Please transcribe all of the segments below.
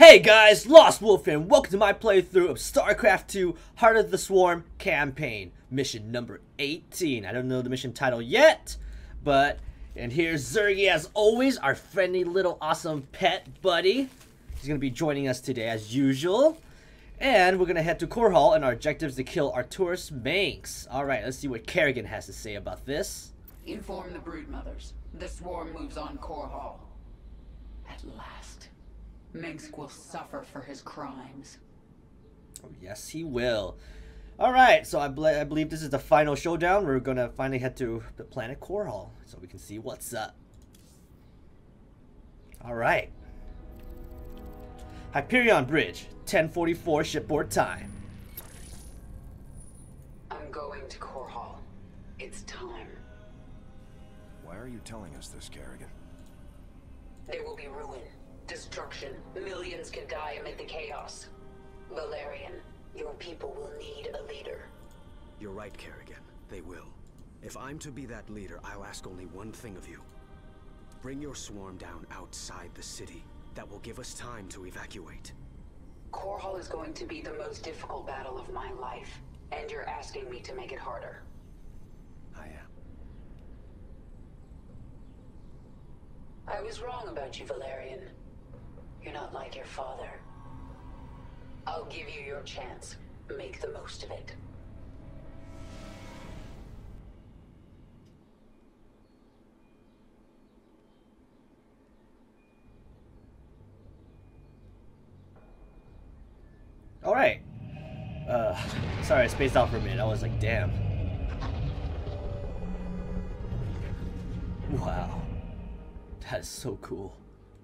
Hey guys, Lost Wolf and welcome to my playthrough of StarCraft II Heart of the Swarm campaign, mission number 18. I don't know the mission title yet, and here's Zergy as always, our friendly little awesome pet buddy. He's gonna be joining us today as usual. And we're gonna head to Core Hall, and our objective is to kill Arcturus Manx. Alright, let's see what Kerrigan has to say about this. Inform the Broodmothers. The swarm moves on Core Hall. At last, Minsk will suffer for his crimes. Oh, yes, he will. Alright, so I believe this is the final showdown. We're gonna finally head to the planet Core Hall so we can see what's up. Alright. Hyperion Bridge, 10:44 shipboard time. I'm going to Core Hall. It's time. Why are you telling us this, Kerrigan? There will be ruin, destruction. Millions can die amid the chaos. Valerian, your people will need a leader. You're right, Kerrigan. They will. If I'm to be that leader, I'll ask only one thing of you. Bring your swarm down outside the city. That will give us time to evacuate. Core Hall is going to be the most difficult battle of my life, and you're asking me to make it harder. I am. I was wrong about you, Valerian. You're not like your father. I'll give you your chance. Make the most of it. Alright. Sorry, I spaced out for a minute. I was like, damn. Wow. That is so cool.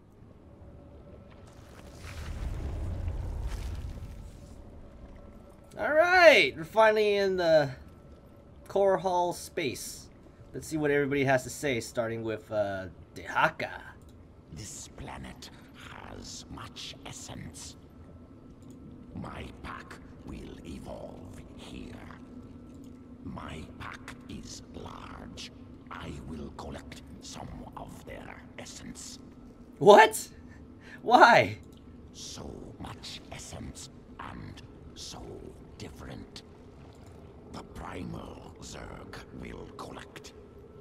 Alright! We're finally in the Core Hall space. Let's see what everybody has to say, starting with Dehaka. This planet has much essence. My pack will evolve here. My pack is large. I will collect some of their essence. What? Why? So much essence and so different. The primal Zerg will collect.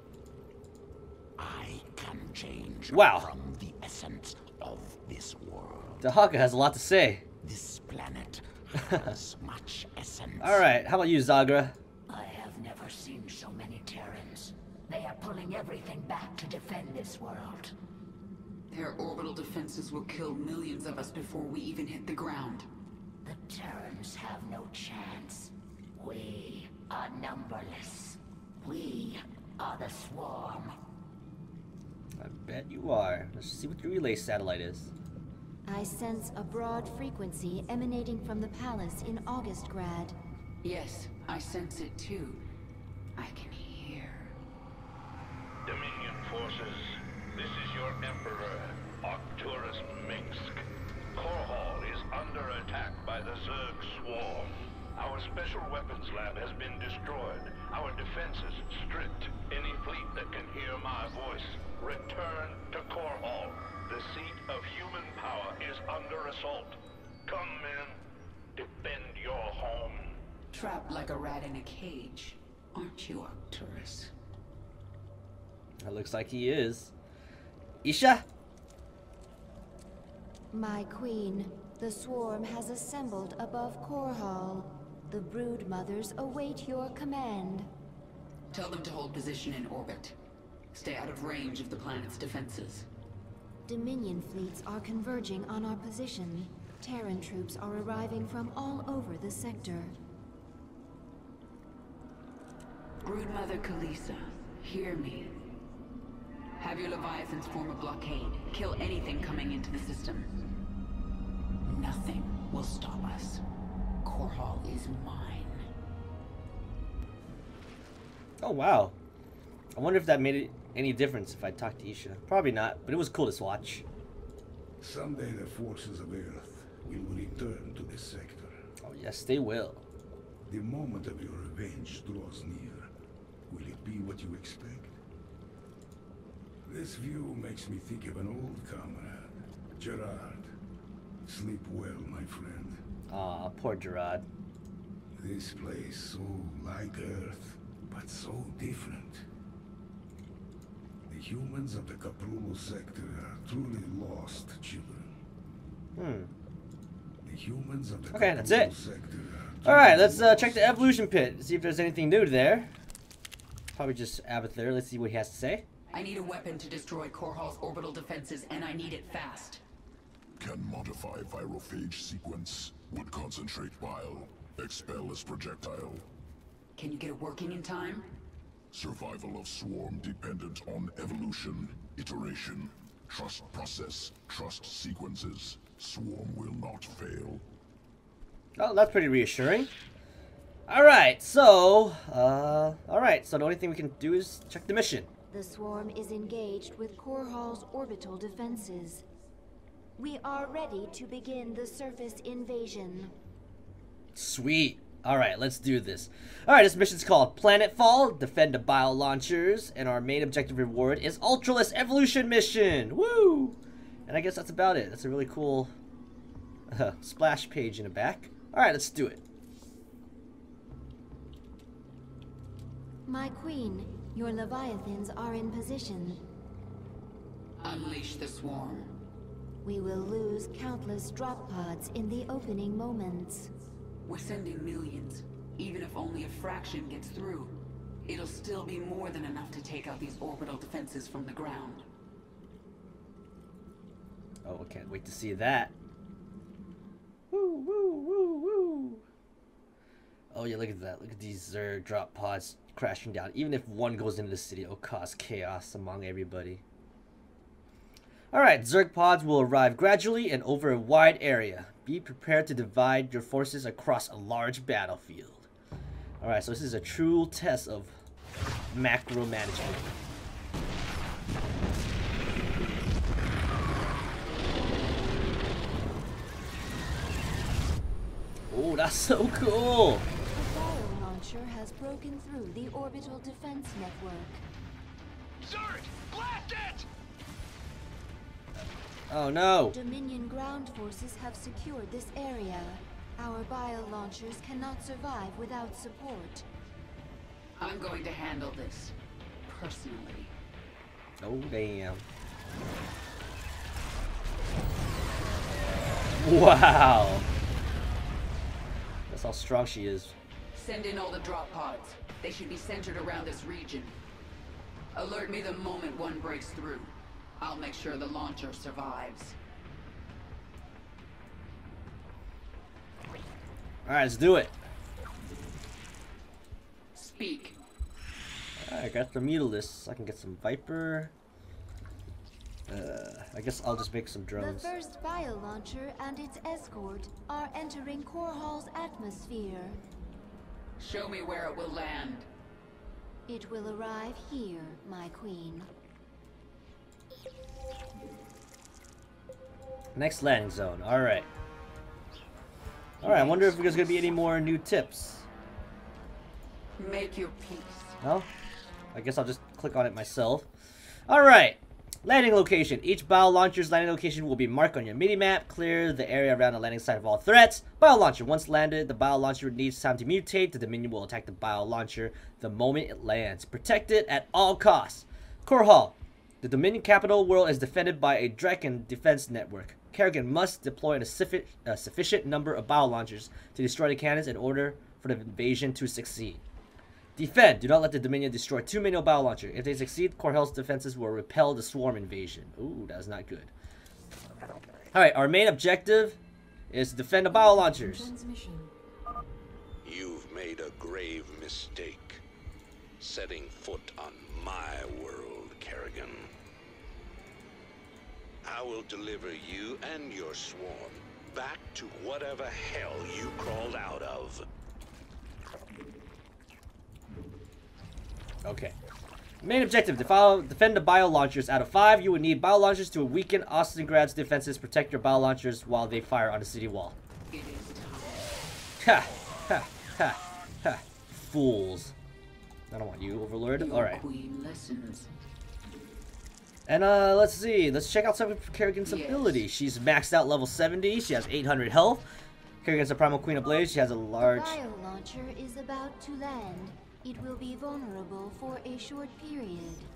I can change from the essence of this world. Dehaka has a lot to say. This planet has much essence. Alright, how about you, Zagra? I have never seen so many Terrans. They are pulling everything back to defend this world. Their orbital defenses will kill millions of us before we even hit the ground. The Terrans have no chance. We are numberless. We are the swarm. I bet you are. Let's see what the relay satellite is. I sense a broad frequency emanating from the palace in Augustgrad. Yes, I sense it too. I can hear. Dominion forces, this is your Emperor, Arcturus Minsk. Core Hall is under attack by the Zerg swarm. Our special weapons lab has been destroyed. Our defenses stripped. Any fleet that can hear my voice, return to Core Hall. The seat of human power is under assault. Come, men. Defend your home. Trapped like a rat in a cage, aren't you, Arcturus? That looks like he is. Isha? My queen, the swarm has assembled above Core Hall. The Broodmothers await your command. Tell them to hold position in orbit. Stay out of range of the planet's defenses. Dominion fleets are converging on our position. Terran troops are arriving from all over the sector. Broodmother Kalisa, hear me. Have your Leviathans form a blockade. Kill anything coming into the system. Nothing will stop us. Core Hall is mine. Oh, wow. I wonder if that made any difference if I talked to Isha. Probably not, but it was cool to watch. Someday the forces of Earth will return to this sector. Oh, yes, they will. The moment of your revenge draws near. Will it be what you expect? This view makes me think of an old comrade, Gerard. Sleep well, my friend. Aw, poor Gerard. This place so like Earth, but so different. The humans of the Caprulo sector are truly lost children. The humans of the Okay, that's it. sector All right, let's check the evolution pit. See if there's anything new there. Probably just Abath there. Let's see what he has to say. I need a weapon to destroy Korhal's orbital defenses, and I need it fast. Can modify virophage sequence. Would concentrate bile. Expel as projectile. Can you get it working in time? Survival of swarm dependent on evolution, iteration, trust process, trust sequences. Swarm will not fail. Oh, that's pretty reassuring. Alright, so the only thing we can do is check the mission. The swarm is engaged with Korhal's orbital defenses. We are ready to begin the surface invasion. Sweet. Alright, let's do this. Alright, this mission's called Planetfall, defend the bio launchers, and our main objective reward is Ultraless Evolution Mission! Woo! And I guess that's about it. That's a really cool splash page in the back. Alright, let's do it. My queen, your Leviathans are in position. Unleash the swarm. We will lose countless drop pods in the opening moments. We're sending millions. Even if only a fraction gets through, it'll still be more than enough to take out these orbital defenses from the ground. Oh, I can't wait to see that. Woo, woo, woo, woo. Oh yeah, look at that. Look at these Zerg drop pods crashing down. Even if one goes into the city, it'll cause chaos among everybody. Alright, Zerg pods will arrive gradually and over a wide area. Be prepared to divide your forces across a large battlefield. Alright, so this is a true test of macro management. Oh, that's so cool! A bio-launcher has broken through the orbital defense network. Zerg, blast it! Oh no! Dominion ground forces have secured this area. Our bio-launchers cannot survive without support. I'm going to handle this personally. Oh damn. Wow! That's how strong she is. Send in all the drop pods. They should be centered around this region. Alert me the moment one breaks through. I'll make sure the launcher survives. Alright, let's do it. Speak. Alright, I got the Mutalists. I can get some Viper. I guess I'll just make some drones. The first bio-launcher and its escort are entering Korhal's atmosphere. Show me where it will land. It will arrive here, my queen. Next landing zone. Alright. Alright, I wonder if there's going to be any more new tips. Make your peace. No? I guess I'll just click on it myself. Alright. Landing location. Each bio launcher's landing location will be marked on your mini-map. Clear the area around the landing site of all threats. Bio launcher. Once landed, the bio launcher needs time to mutate. The Dominion will attack the bio launcher the moment it lands. Protect it at all costs. Korhal. The Dominion capital world is defended by a Draken defense network. Kerrigan must deploy a sufficient number of bio launchers to destroy the cannons in order for the invasion to succeed. Defend. Do not let the Dominion destroy too many bio launchers. If they succeed, Korhal's defenses will repel the swarm invasion. Ooh, that's not good. Alright, our main objective is to defend the bio launchers. You've made a grave mistake. Setting foot on my world, Kerrigan. I will deliver you and your swarm back to whatever hell you crawled out of. Okay. Main objective, defend the bio launchers. Out of 5, you would need bio launchers to weaken Ostengrad's defenses. Protect your bio launchers while they fire on the city wall. Ha! Ha! Ha! Ha! Fools. I don't want you, Overlord. Alright. And let's see. Let's check out some of Kerrigan's abilities. She's maxed out level 70. She has 800 health. Kerrigan's a Primal Queen of Blaze. She has a large... The bio launcher is about to land. It will be vulnerable for a short period.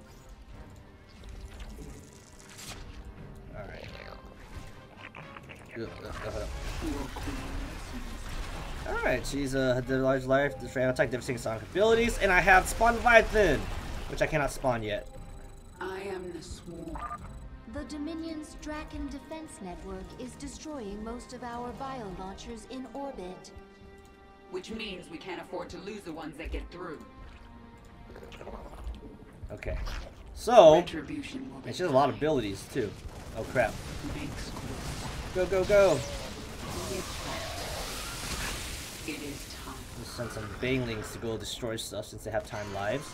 Alright. Alright, she's a large life, the attack, devastating sonic abilities, and I have Spawn Leviathan, which I cannot spawn yet. I am the swarm. The Dominion's Draken defense network is destroying most of our bio launchers in orbit. Which means we can't afford to lose the ones that get through. Okay. So, Retribution will be she has a lot of abilities too. Oh crap. Makes Go, go, go! It is time. Just send some banelings to go destroy stuff since they have time lives.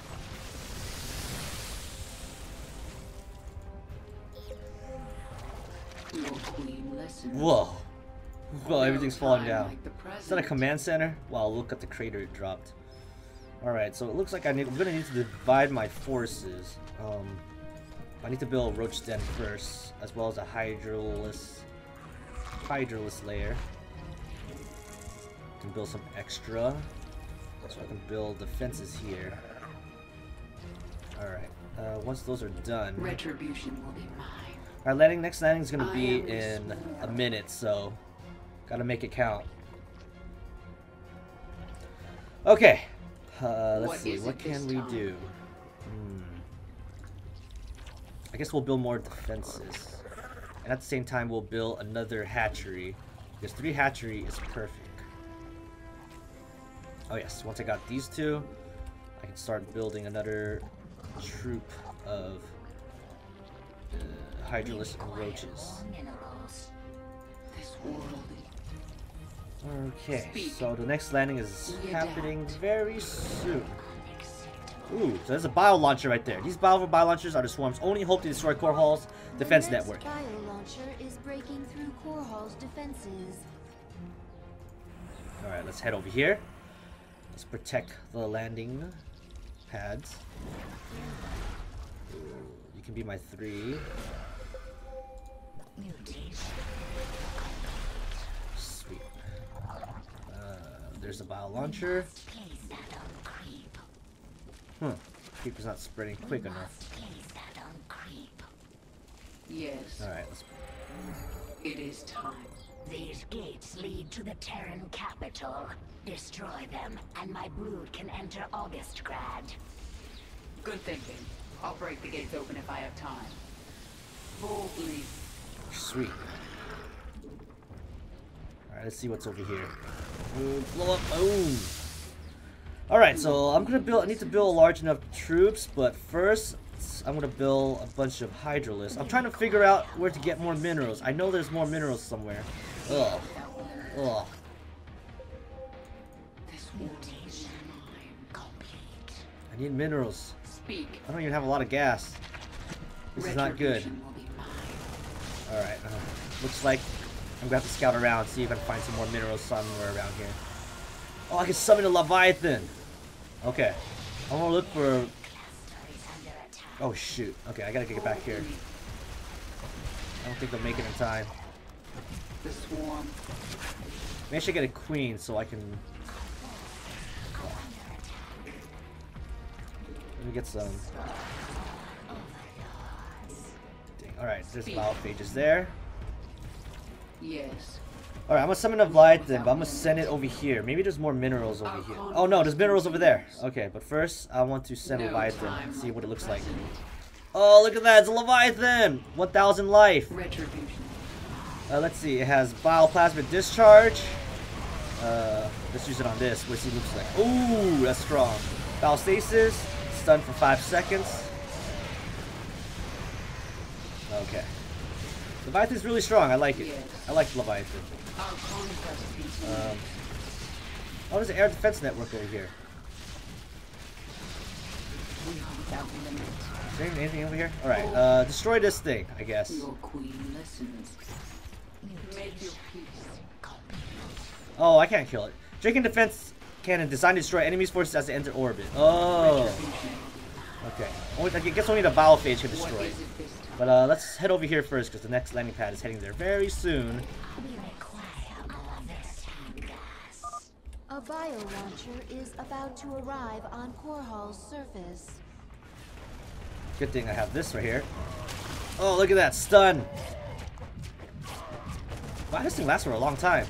Your queen listens. Whoa. Whoa, everything's falling Time down. like the Is that a present. command center? Wow, look at the crater it dropped. Alright, so it looks like I'm gonna need to divide my forces. I need to build a roach den first, as well as a hydralis layer. I can build some extra, so I can build defenses here. Alright, once those are done... Retribution will be mine. Our next landing is gonna be in a minute, so gotta make it count. Okay, let's see, what can we do? I guess we'll build more defenses, and at the same time we'll build another hatchery, because 3 hatchery is perfect. Oh yes, once I got these 2, I can start building another troop of hydralis and roaches. This world. Okay, so the next landing is happening very soon. Ooh, so there's a bio launcher right there. These bio launchers are the swarm's only hope to destroy Core Hall's defense network. The bio launcher is breaking through Core Hall's defenses. Alright, let's head over here. Let's protect the landing pads. Ooh, you can be my 3. Sweet. There's a bio launcher. Creeper's not spreading quick enough. Yes. Alright, let's... It is time. These gates lead to the Terran capital. Destroy them, and my brood can enter Augustgrad. Good thinking. I'll break the gates open if I have time. Boldly. Sweet. Alright, let's see what's over here. Ooh, blow up. Boom! Alright, so I need to build large enough troops, but first I'm gonna build a bunch of hydralis. I'm trying to figure out where to get more minerals. I know there's more minerals somewhere. Ugh. Ugh. This mutation complete. I need minerals. Speak. I don't even have a lot of gas. This is not good. Retribution will be mine. Alright, looks like I'm gonna have to scout around, see if I can find some more minerals somewhere around here. Oh, I can summon a Leviathan! Okay. I wanna look for... Oh shoot. Okay, I gotta get back here. I don't think they'll make it in time. The swarm. Maybe I should get a queen so I can... Let me get some... Alright, there's biophages there. Yes. Alright, I'm gonna summon a Leviathan, but I'm gonna send it over here. Maybe there's more minerals over here. Oh no, there's minerals over there. Okay, but first, I want to send a Leviathan and see what it looks like. Oh, look at that, it's a Leviathan! 1,000 life. Retribution. Let's see, it has bioplasmic discharge. Let's use it on this. What it looks like. Ooh, that's strong. Biostasis, stun for 5 seconds. Okay. Leviathan's really strong. I like it. I like Leviathan. Oh, there's an air defense network over here. Is there anything over here? Alright, destroy this thing, I guess. Your queen listens. Make your peace. Oh, I can't kill it. Draken defense cannon designed to destroy enemies' forces as they enter orbit. Oh. Okay. I guess only the biophage can destroy it. But let's head over here first because the next landing pad is heading there very soon. A bio-launcher is about to arrive on Core Hall's surface. Good thing I have this right here. Oh, look at that stun! Wow, this thing lasts for a long time.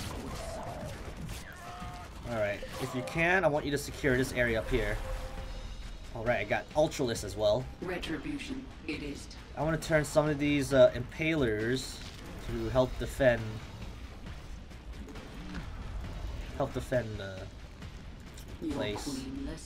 Alright, if you can, I want you to secure this area up here. Alright, I got Ultralisk as well. Retribution, it is. I want to turn some of these impalers to help defend the place.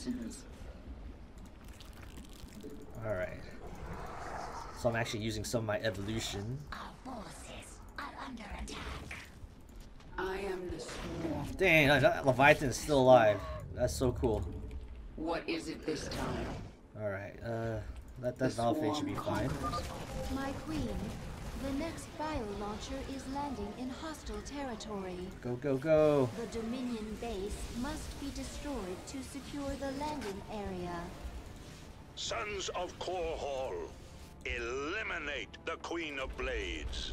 Alright. So I'm actually using some of my evolution. Our forces are under attack. I am the swarm. Dang, that Leviathan is still alive. That's so cool. What is it this time? Alright, that Valve should be fine. My queen, the next bio-launcher is landing in hostile territory. Go, go, go. The Dominion base must be destroyed to secure the landing area. Sons of Core Hall, eliminate the Queen of Blades.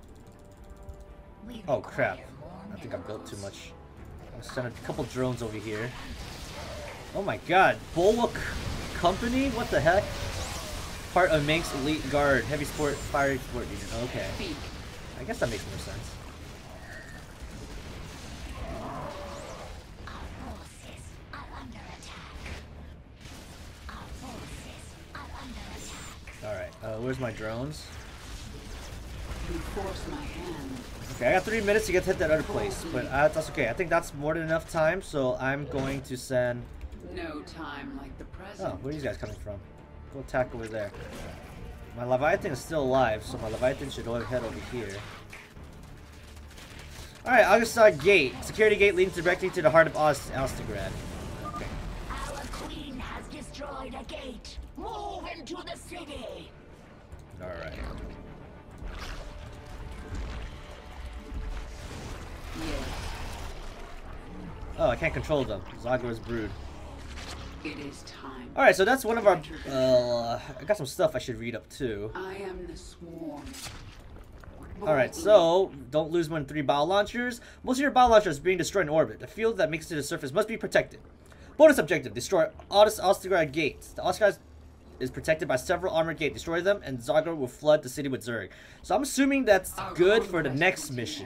Oh crap. I think I built too much. I'll send a couple drones over here. Oh my god. Bulwark Company? What the heck? Part of Manx Elite Guard. Heavy Sport Fire Sport Unit. Okay. I guess that makes more sense. Alright, where's my drones? You force my hand. Okay, I got 3 minutes to get to hit that other place, but that's okay. I think that's more than enough time, so I'm going to send... No time like the present. Oh, where are these guys coming from? Go attack over there. My Leviathan is still alive, so my Leviathan should head over here. Alright, Augustar Gate. Security gate leading directly to the heart of Ostagrad. Okay. Our queen has destroyed a gate. Move into the city. Alright. Yes. Oh, I can't control them. Zagor's Brood. It is time. Alright, so that's one of our... I got some stuff I should read up too. I am the swarm. Alright, so don't lose more than 3 bio launchers. Most of your bio launchers are being destroyed in orbit. The field that makes it to the surface must be protected. Bonus objective, destroy Ostagrad gates. The Ostagrad is protected by several armored gates. Destroy them and Zagor will flood the city with Zerg. So I'm assuming that's good for the next mission.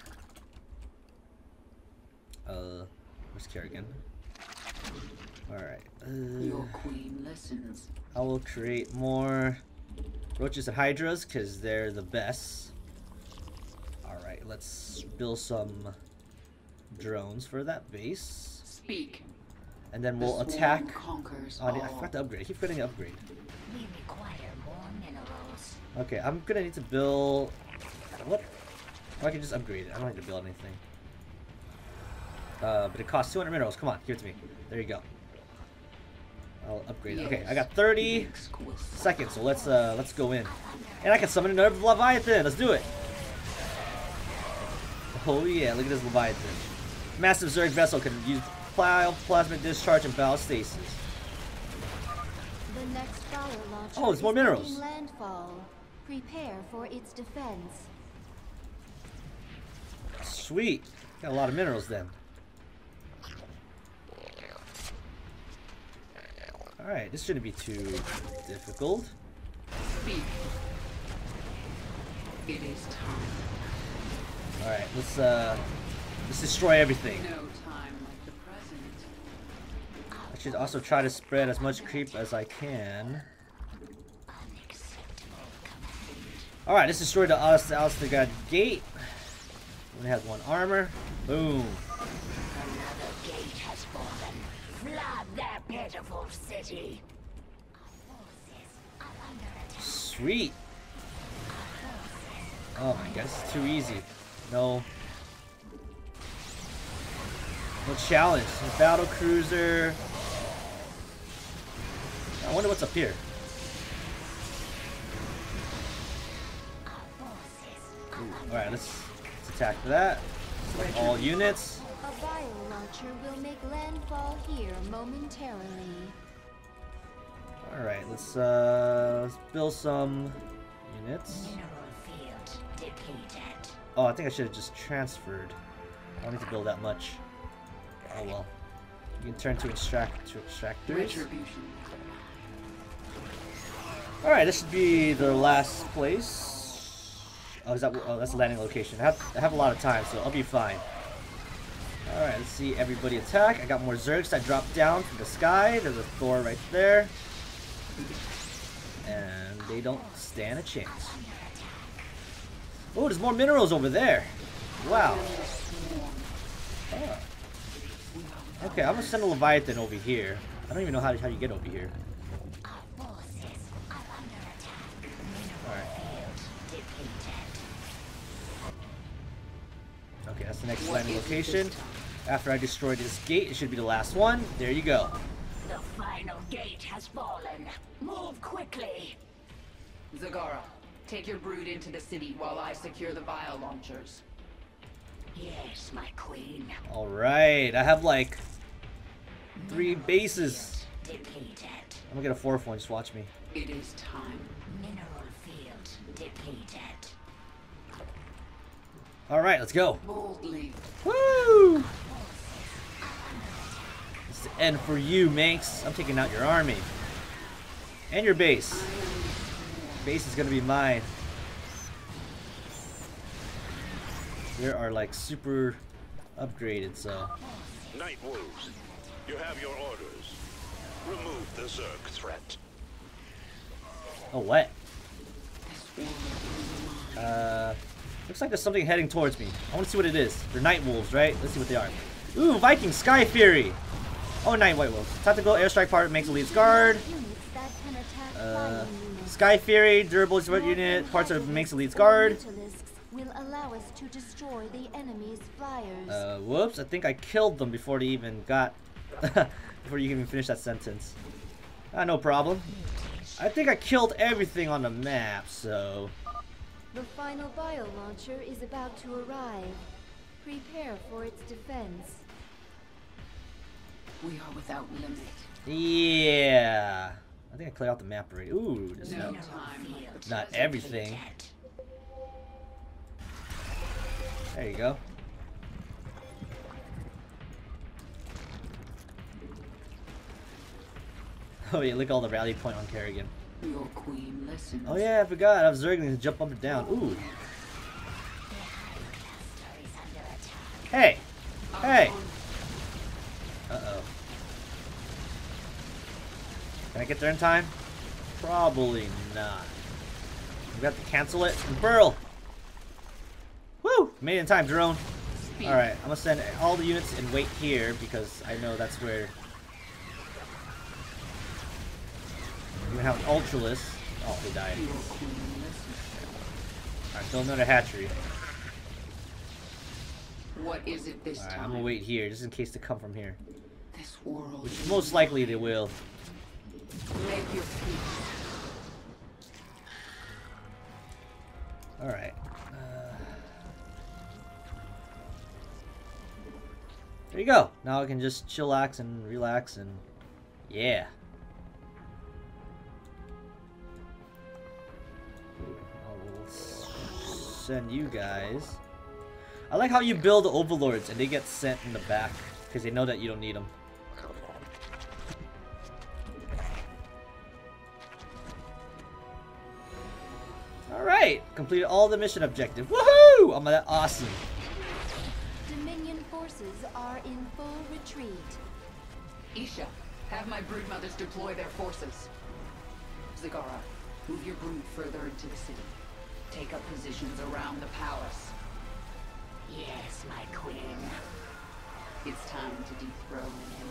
Where's Kerrigan? Alright. Your queen listens. I will create more roaches and hydras because they're the best. Alright, let's build some drones for that base. Speak. And then we'll attack. Oh, I forgot to upgrade. I keep forgetting to upgrade. We require more minerals. Okay, I'm gonna need to build. What? Oh, I can just upgrade it. I don't need to build anything. But it costs 200 minerals. Come on, give it to me. There you go. I'll upgrade it. Okay, I got 30 seconds, so let's go in. And I can summon another Leviathan. Let's do it. Oh yeah, look at this Leviathan. Massive Zerg vessel can use plasma discharge and battle stasis. The next fire launcher Oh, there's more minerals. making landfall. Prepare for its defense. Sweet. Got a lot of minerals then. Alright, this shouldn't be too difficult. Speak. It is time. Alright, let's destroy everything. No time like the present. I should also try to spread as much creep as I can. Alright, let's destroy the Ostagrad gate. Only has 1 armor. Boom. Another gate has fallen. Flood their pitiful city. Sweet. Oh my god, this is too easy. No. No challenge. Battle cruiser. I wonder what's up here. Alright, let's attack for that. Select all units. A bio launcher will make landfall here momentarily. Alright, let's build some units. Oh, I think I should have just transferred. I don't need to build that much. Oh well. You can turn to extractors. Alright, this should be the last place. Oh, is that? Oh, that's the landing location. I have a lot of time, so I'll be fine. Alright, let's see everybody attack. I got more Zergs that dropped down from the sky. There's a Thor right there. And they don't stand a chance. Oh, there's more minerals over there. Wow. Oh. Okay, I'm gonna send a Leviathan over here. I don't even know how you get over here. Alright. Okay, that's the next landing location. After I destroy this gate, it should be the last one. There you go. The final gate has fallen. Move quickly. Zagara, take your brood into the city while I secure the bio launchers. Yes, my queen. Alright, I have like 3 bases. Depleted. I'm gonna get a 4th one, just watch me. It is time. Mineral field depleted. Alright, let's go. Boldly. Woo! It's the end for you, Manx. I'm taking out your army. And your base. Base is gonna be mine. They are like super upgraded, so. Night Wolves, you have your orders. Remove the Zerg threat. Oh, what? Looks like there's something heading towards me. I want to see what it is. They're Night Wolves, right? Let's see what they are. Ooh, Viking Sky Fury. Oh, Night White Wolves. Tactical airstrike part makes Elite's guard. Sky Fury, durable support unit, parts of makes Elite's guard. Will allow us to destroy the enemy's flyers. Whoops, I think I killed them before they even got before you even finish that sentence. No problem. I think I killed everything on the map, so. The final bio launcher is about to arrive. Prepare for its defense. We are without limit. Yeah. I think I cleared out the map already. Ooh, just No not, time. not everything. There you go. Oh yeah, look at all the rally point on Kerrigan. Your queen listens. Oh yeah, I forgot. I was Zergling to jump up and down. Ooh. Hey! Hey! Uh-oh. Can I get there in time? Probably not. We have to cancel it and burl! Woo! Made it in time, drone. Alright, I'm gonna send all the units and wait here because I know that's where you're gonna have an Ultralist. Oh, they died. Alright, build another hatchery. What is it this time? I'm gonna wait here just in case they come from here. This world. Which most likely they will. Make your peace. Alright. There you go. Now I can just chillax and relax and yeah. I'll send you guys. I like how you build overlords and they get sent in the back because they know that you don't need them. Alright, completed all the mission objective. Woohoo! I'm that awesome. Dominion forces are in full retreat. Isha, have my broodmothers deploy their forces. Zagara, move your brood further into the city. Take up positions around the palace. Yes, my queen. It's time to dethrone an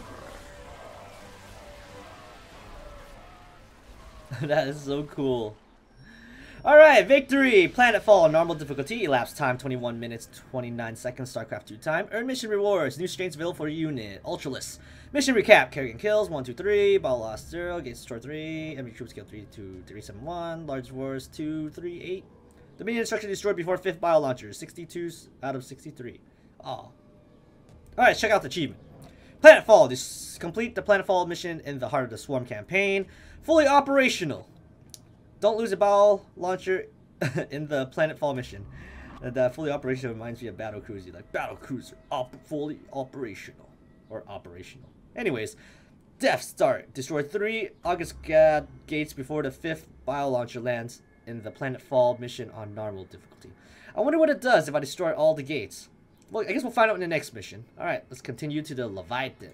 emperor. That is so cool. Alright, victory! Planetfall, normal difficulty, elapsed time 21 minutes 29 seconds, StarCraft II time. Earn mission rewards, new strengths available for your unit. Ultralist. Mission recap, Kerrigan kills 1, 2, 3, battle lost 0, gates destroyed 3, enemy troops killed 3, 2, 3, 7, 1, large wars 2, 3, 8. Dominion structure destroyed before 5th bio launcher, 62 out of 63. Oh. Alright, check out the achievement. Planetfall. Complete the Planetfall mission in the Heart of the Swarm campaign. Fully operational. Don't lose a battle launcher in the Planetfall mission. The fully operational reminds me of battle cruiser. Like battle cruiser, fully operational or operational. Anyways, Death Star. Destroy 3 August gates before the 5th bio launcher lands in the Planetfall mission on normal difficulty. I wonder what it does if I destroy all the gates. Well, I guess we'll find out in the next mission. Alright, let's continue to the Leviathan.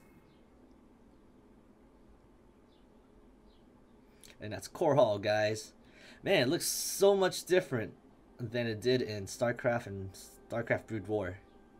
And that's Core Hall, guys. Man, it looks so much different than it did in StarCraft and StarCraft Broodwar.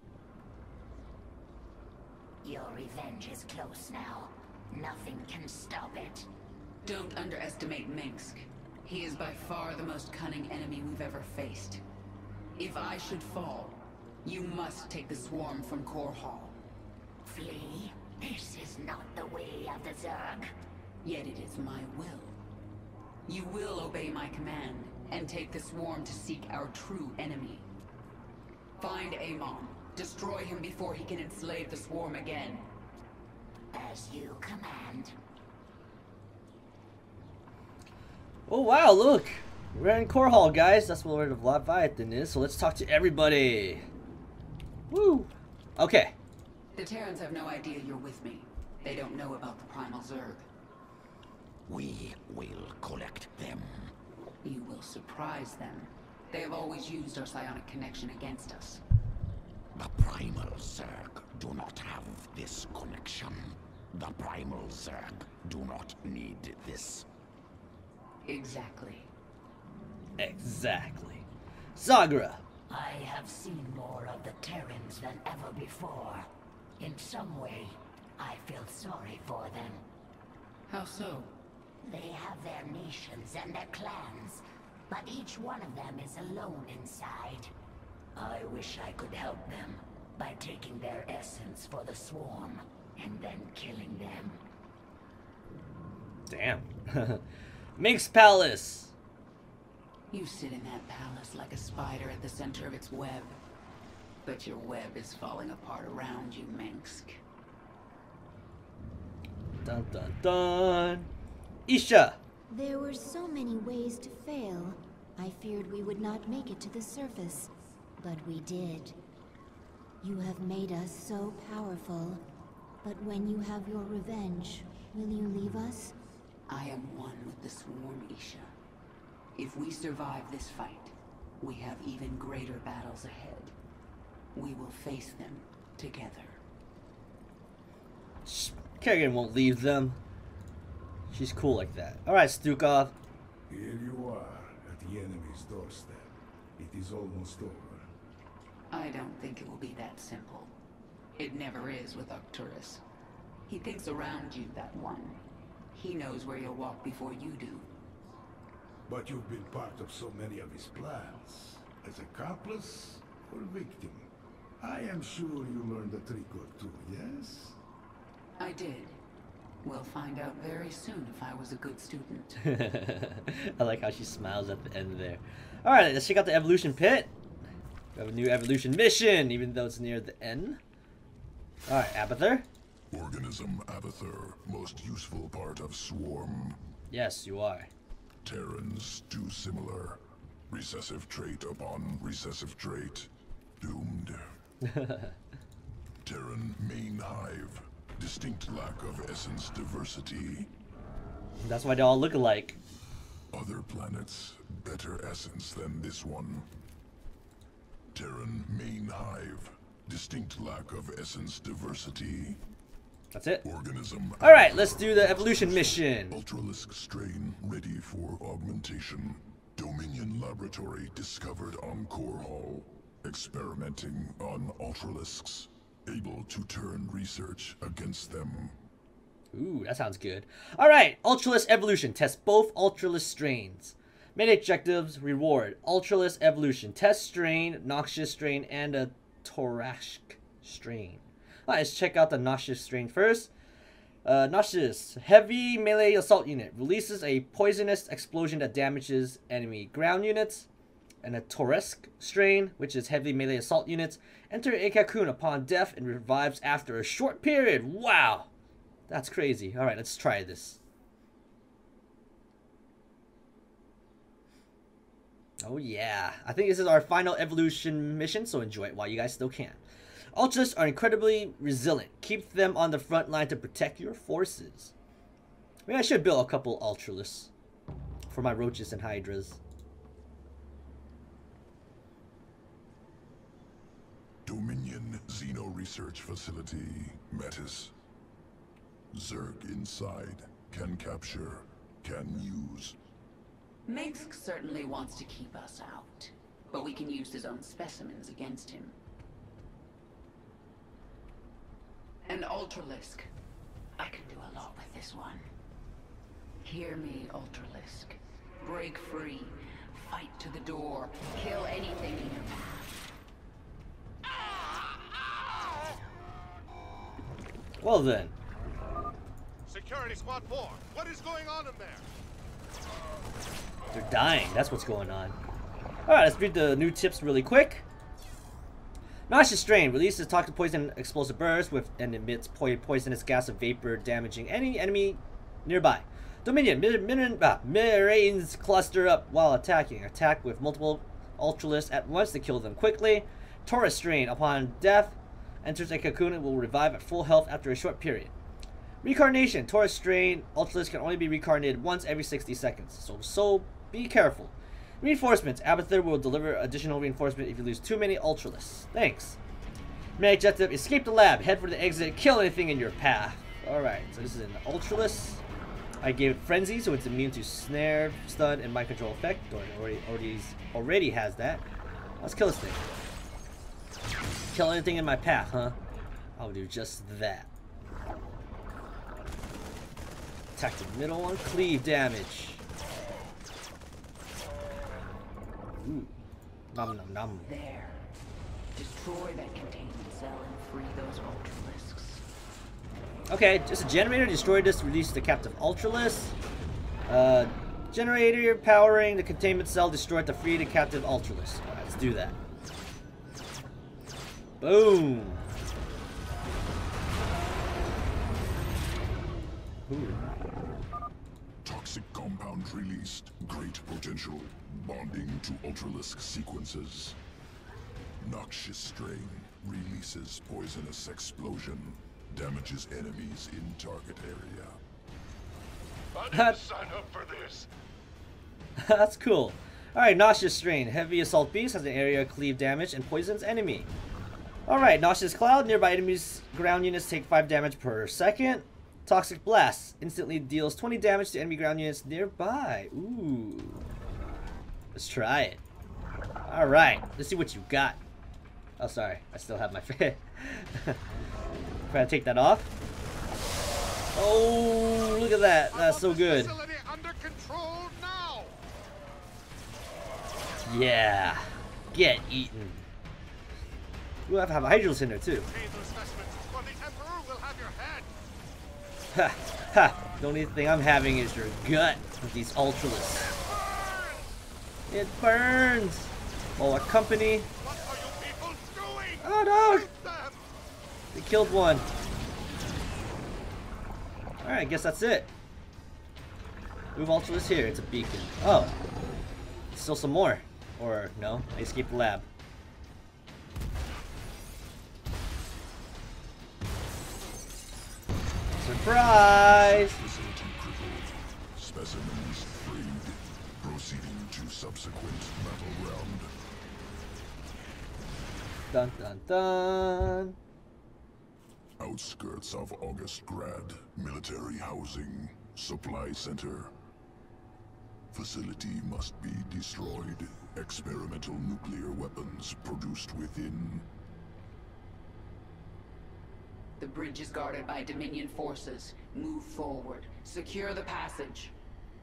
Your revenge is close now. Nothing can stop it. Don't underestimate Minsk. He is by far the most cunning enemy we've ever faced. If I should fall, you must take the swarm from Core Hall. Flee? This is not the way of the Zerg. Yet it is my will. You will obey my command and take the swarm to seek our true enemy. Find Amon. Destroy him before he can enslave the swarm again. As you command. Oh wow, look! We're in Core Hall, guys. That's where the Leviathan is, so let's talk to everybody. Woo! Okay. The Terrans have no idea you're with me. They don't know about the Primal Zerg. We will collect them. You will surprise them. They have always used our psionic connection against us. The Primal Zerg do not have this connection. The Primal Zerg do not need this. Exactly. Exactly. Zagra. I have seen more of the Terrans than ever before. In some way, I feel sorry for them. How so? They have their nations and their clans, but each one of them is alone inside. I wish I could help them by taking their essence for the swarm and then killing them. Damn. Minx Palace. You sit in that palace like a spider at the center of its web. But your web is falling apart around you, Minsk. Dun dun dun. Isha. There were so many ways to fail. I feared we would not make it to the surface, but we did. You have made us so powerful, but when you have your revenge, will you leave us? I am one with the swarm, Isha. If we survive this fight, we have even greater battles ahead. We will face them together. Kerrigan won't leave them. She's cool like that. Alright, Stukov. Here you are, at the enemy's doorstep. It is almost over. I don't think it will be that simple. It never is with Arcturus. He thinks around you, that one. He knows where you'll walk before you do. But you've been part of so many of his plans. As accomplice or victim? I am sure you learned a trick or two, yes? I did. We'll find out very soon if I was a good student. I like how she smiles at the end there. Alright, let's check out the evolution pit. We have a new evolution mission, even though it's near the end. Alright, Abathur. Organism Abathur, most useful part of Swarm. Yes, you are. Terrans too similar. Recessive trait upon recessive trait. Doomed. Terran main hive. Distinct lack of essence diversity. That's why they all look alike. Other planets, better essence than this one. Terran main hive. Distinct lack of essence diversity. That's it. Organism. Alright, let's do the evolution mission. Ultralisk strain ready for augmentation. Dominion laboratory discovered on Core Hall. Experimenting on Ultralisks. Able to turn research against them. Ooh, that sounds good. Alright, Ultralisk evolution. Test both Ultralisk strains. Main objectives, reward. Ultralisk evolution. Test strain, noxious strain, and a Torashk strain. Alright, let's check out the noxious strain first. Noxious, heavy melee assault unit. Releases a poisonous explosion that damages enemy ground units. and a Torresk strain, which is heavy melee assault units, enter a cocoon upon death and revives after a short period. Wow! That's crazy. Alright, let's try this. Oh yeah. I think this is our final evolution mission, so enjoy it while you guys still can. Ultras are incredibly resilient. Keep them on the front line to protect your forces. Maybe I should build a couple Ultralists for my roaches and hydras. Dominion Xeno Research Facility, Metis. Zerg inside. Can capture. Can use. Mengsk certainly wants to keep us out, but we can use his own specimens against him. An Ultralisk. I can do a lot with this one. Hear me, Ultralisk. Break free. Fight to the door. Kill anything in your path. Well then. Security Squad 4, what is going on in there? They're dying. That's what's going on. Alright, let's read the new tips really quick. Nauseous strain releases toxic poison explosive burst with and emits poisonous gas of vapor, damaging any enemy nearby. Dominion Marines cluster up while attacking. Attack with multiple Ultralists at once to kill them quickly. Taurus strain upon death enters a cocoon and will revive at full health after a short period. Reincarnation. Taurus strain Ultralists can only be reincarnated once every 60 seconds. So be careful. Reinforcements. Abathur will deliver additional reinforcement if you lose too many Ultralists. Thanks. Main objective. Escape the lab. Head for the exit. Kill anything in your path. Alright, so this is an Ultralist. I gave it Frenzy, so it's immune to Snare, Stun, and Mind Control effect. Already has that. Let's kill this thing. Kill anything in my path, huh? I'll do just that. Attack the middle one. Cleave damage. Ooh. Nom nom nom. There. Destroy that containment cell and free those Ultralisks. Okay, just a generator. Destroy this. Release the captive Ultralist. Generator powering the containment cell. Destroy it to free the captive Ultralist. Alright, let's do that. Boom. Ooh. Toxic compound released. Great potential. Bonding to Ultralisk sequences. Noxious strain releases poisonous explosion. Damages enemies in target area. I didn't sign up for this. That's cool. Alright, Noxious Strain. Heavy Assault Beast has an area cleave damage and poisons enemy. Alright, Noxious Cloud. Nearby enemies' ground units take 5 damage per second. Toxic Blast. Instantly deals 20 damage to enemy ground units nearby. Ooh. Let's try it. Alright, let's see what you got. Oh, sorry. I still have my face. Try to take that off. Oh, look at that. That's so good. Under control now. Yeah. Get eaten. Ooh, I have Hydros in there too. Ha ha. The only thing I'm having is your gut with these Ultralists. It burns. Oh, a company. What are you people doing? Oh no! They killed one. Alright, I guess that's it. Move Ultralist here. It's a beacon. Oh. Still some more. Or, no. I escaped the lab. Surprise! Facility crippled. Specimens freed. Proceeding to subsequent battle round. Dun dun dun. Outskirts of August Grad. Military housing. Supply center. Facility must be destroyed. Experimental nuclear weapons produced within. The bridge is guarded by Dominion forces. Move forward. Secure the passage.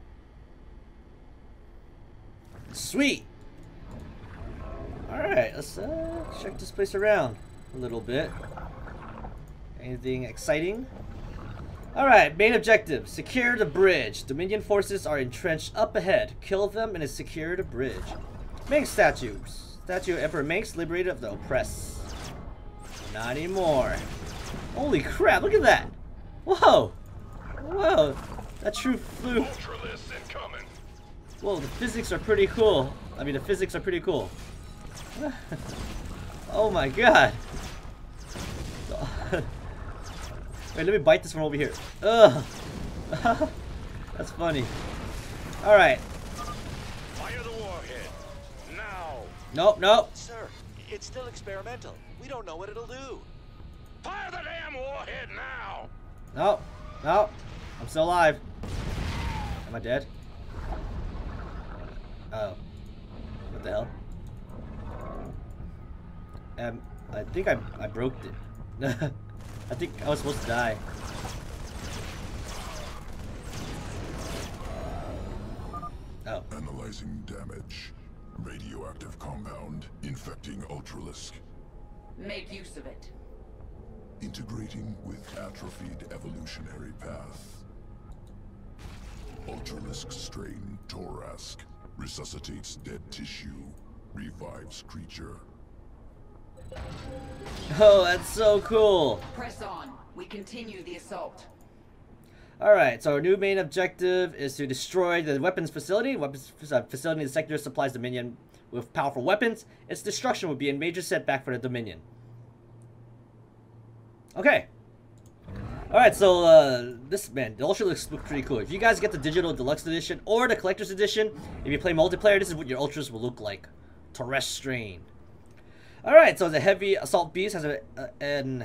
Sweet! Alright, let's check this place around a little bit. Anything exciting? Alright, main objective. Secure the bridge. Dominion forces are entrenched up ahead. Kill them and secure the bridge. Mengsk statue. Statue of Emperor Mengsk, liberator of the oppressed. Not anymore. Holy crap, look at that. Whoa. Whoa. That true flew. Ultralisk incoming. Whoa, the physics are pretty cool. I mean, the physics are pretty cool. Oh my god. Wait, let me bite this from over here. Ugh. That's funny. Alright. Fire the warhead. Now. Nope, nope. Sir, it's still experimental. We don't know what it'll do. Fire the damn warhead now. Nope. Nope. I'm still alive. Am I dead? Oh. What the hell? I think I broke it. I think I was supposed to die. Oh. Analyzing damage. Radioactive compound infecting Ultralisk. Make use of it. Integrating with atrophied evolutionary path. Ultralisk strain Torask. Resuscitates dead tissue. Revives creature. Oh, that's so cool. Press on. We continue the assault. Alright, so our new main objective is to destroy the weapons facility. Weapons facility in the sector supplies Dominion with powerful weapons. Its destruction would be a major setback for the Dominion. Okay. Alright, so this, man, the Ultralisk looks pretty cool. If you guys get the digital deluxe edition or the collector's edition, if you play multiplayer, this is what your Ultras will look like. Terrestrian. Alright, so the heavy assault beast has an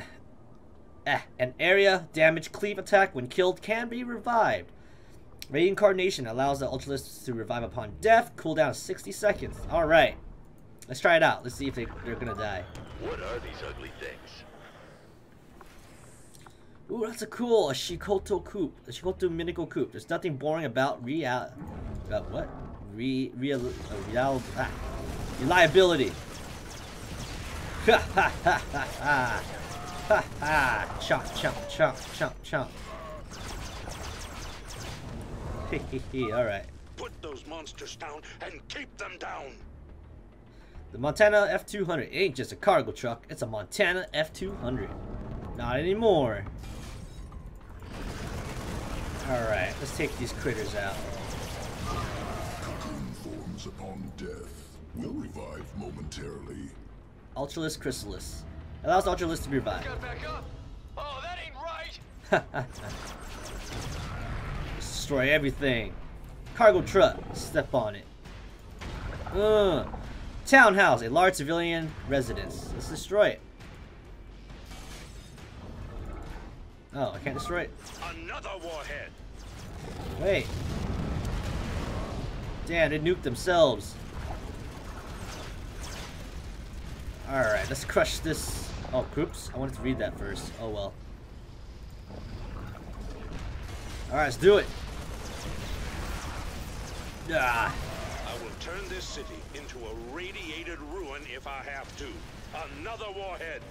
area damage cleave attack. When killed, can be revived. Reincarnation allows the Ultralisk to revive upon death. Cooldown is 60 seconds. Alright. Let's try it out. Let's see if they're gonna die. What are these ugly things? Ooh, that's a Shikoto Coupe. A Shikoto Minico Coupe. There's nothing boring about reliability. Ha ha ha ha ha. Ha ha. Chomp, chomp, chomp, chomp, chomp. Hehehe, alright. Put those monsters down and keep them down. The Montana F200 ain't just a cargo truck, it's a Montana F200. Not anymore. Alright, let's take these critters out. Cocoon forms upon death. Will revive momentarily. Ultralisk Chrysalis. Allows Ultralisk to be revived. Got back up. Oh, that ain't right. Destroy everything. Cargo truck. Step on it. Townhouse. A large civilian residence. Let's destroy it. Oh, I can't destroy it. Another warhead. Wait. Damn, they nuked themselves. Alright, let's crush this. Oh, oops. I wanted to read that first. Oh well. Alright, let's do it. Ah. I will turn this city into a radiated ruin if I have to. Another warhead.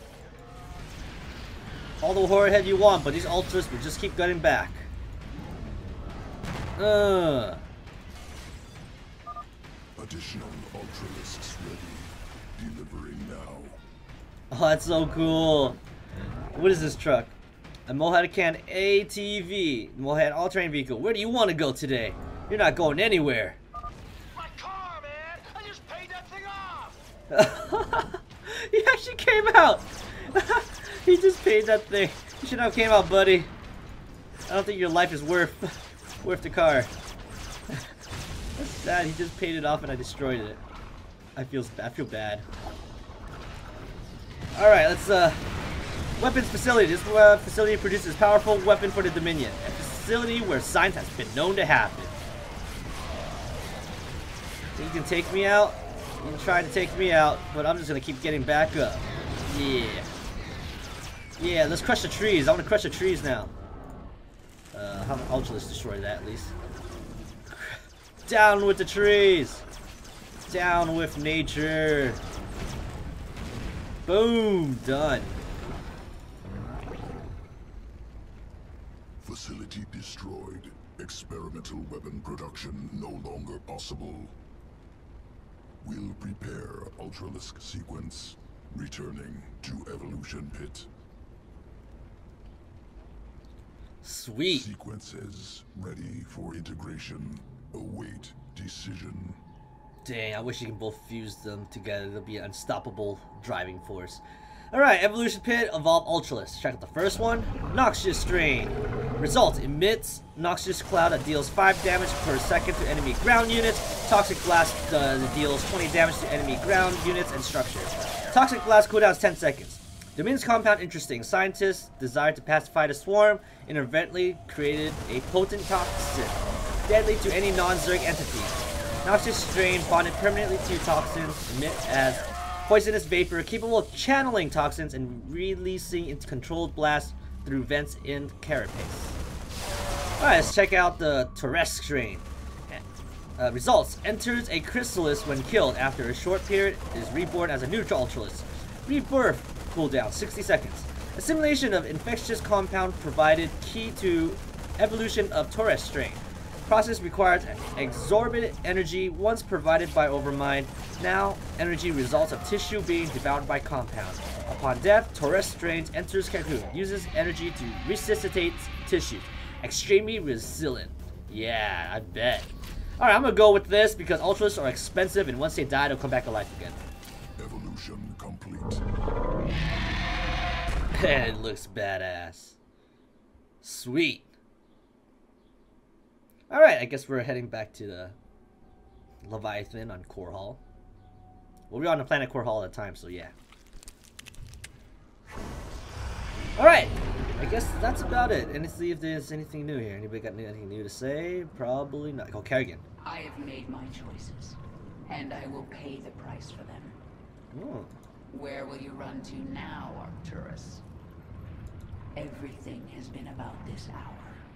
All the warhead you want, but these Ultras will just keep getting back. Additional Ultralisks ready. Delivering now. Oh, that's so cool. What is this truck? A Mohacan ATV. Mohacan all-terrain vehicle. Where do you want to go today? You're not going anywhere. My car, man! I just paid that thing off! He actually came out. He just paid that thing. You should have came out, buddy. I don't think your life is worth the car. That's sad. He just paid it off and I destroyed it. I feel bad. All right, let's weapons facility. This facility produces powerful weapon for the Dominion. A facility where science has been known to happen. Think you can take me out? You can try to take me out, but I'm just gonna keep getting back up. Yeah. Yeah, let's crush the trees. I want to crush the trees now. How about Ultralisk destroy that at least? Down with the trees. Down with nature. Boom, done. Facility destroyed. Experimental weapon production no longer possible. We'll prepare Ultralisk sequence. Returning to Evolution Pit. Sweet. Sequences ready for integration. Await decision. Dang, I wish you can both fuse them together. They'll be an unstoppable driving force. Alright, Evolution Pit, Evolve Ultralisk. Check out the first one. Noxious Strain. Result, emits Noxious Cloud that deals 5 damage per second to enemy ground units. Toxic Blast deals 20 damage to enemy ground units and structures. Toxic Blast cooldown is 10 seconds. Dominion's compound interesting. Scientists desire to pacify the swarm, inadvertently created a potent toxin, deadly to any non-Zerg entity. Noxious Strain bonded permanently to toxins, emit as poisonous vapor, capable of channeling toxins and releasing its controlled blast through vents in carapace. Alright, let's check out the Terran Strain. Results, enters a chrysalis when killed. After a short period, is reborn as a neutral Ultralisk. Rebirth cooldown 60 seconds. Assimilation of infectious compound provided key to evolution of Terran Strain. Process requires exorbitant energy once provided by Overmind. Now, energy results of tissue being devoured by compound. Upon death, Terran Strain enters cocoon. Uses energy to resuscitate tissue. Extremely resilient. Yeah, I bet. Alright, I'm gonna go with this because Ultralisks are expensive and once they die, they'll come back to life again. Evolution complete. And it looks badass. Sweet. Alright, I guess we're heading back to the Leviathan on Core Hall. Well, we're on the planet Core Hall at the time, so yeah. Alright, I guess that's about it. And let's see if there's anything new here. Anybody got anything new to say? Probably not. Oh, Kerrigan. I have made my choices, and I will pay the price for them. Oh. Where will you run to now, Arcturus? Everything has been about this hour.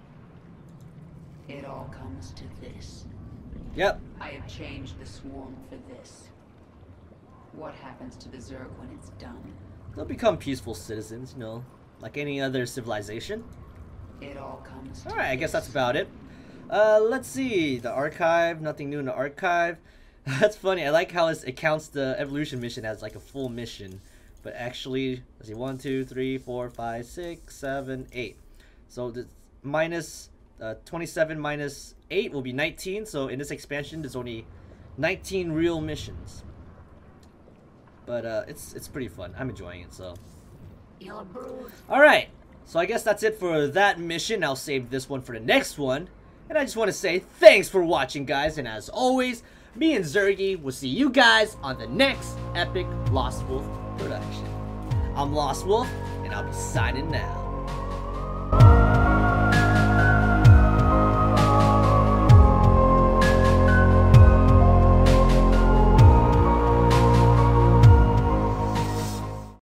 It all comes to this. Yep. I have changed the swarm for this. What happens to the Zerg when it's done? They'll become peaceful citizens, you know, like any other civilization. It all comes to Alright, I guess that's about it. Let's see. The archive. Nothing new in the archive. That's funny. I like how it counts the evolution mission as like a full mission. But actually, let's see. 1, 2, 3, 4, 5, 6, 7, 8. So the minus 27 minus 8 will be 19. So in this expansion, there's only 19 real missions. But it's pretty fun. I'm enjoying it. So. Alright. So I guess that's it for that mission. I'll save this one for the next one. And I just want to say thanks for watching, guys. And as always, me and Zergy will see you guys on the next epic Lost Wolf production. I'm Lost Wolf, and I'll be signing now.